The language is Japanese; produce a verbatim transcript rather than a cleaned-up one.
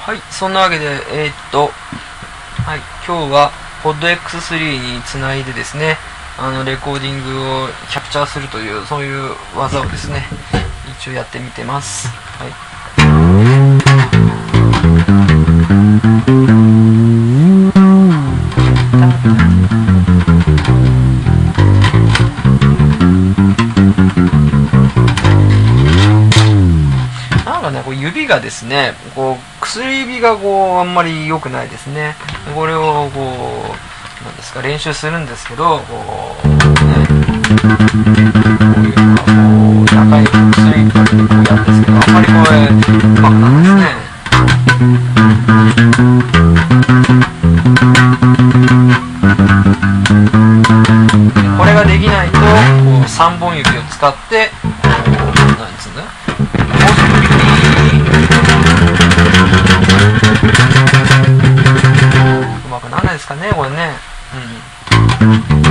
はい、そんなわけで、えー、っと、はい、今日は ポッドエックススリー につないでですね、あのレコーディングをキャプチャーするという、そういう技をですね、一応やってみてます。はい。なんかね、こう指がですね、こう薬指がこうあんまり良くないですね。これをこうなんですか、練習するんですけど、こうね、こういうのがこう高い薬指でこうやるんですけど、あんまりこれうまくならないですね。これができないと、こうさんぼん指を使ってこうなんつうんだ、うまくならないですかね、これね。うん。